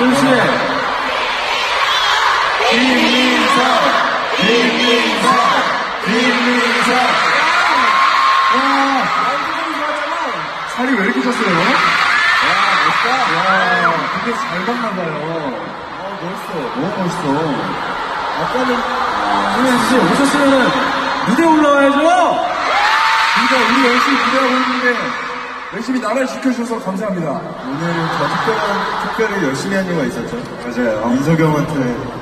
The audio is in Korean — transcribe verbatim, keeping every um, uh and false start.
순수해. 김민석, 김민석, 김민석. 와, 살이 왜 이렇게 쪘어요? 야, 멋있다. 야, 되게 잘 봤나봐요. 아, 멋있어. 너무 멋있어. 아까는, 김민석 씨 오셨으면 무대 올라와야죠? 그러니까 우리 열심히 기대하고 있는데 열심히 나를 지켜주셔서 감사합니다. 오늘은 더 특별한, 특별히 열심히 한 이유가 있었죠. 맞아요. 민석이 형한테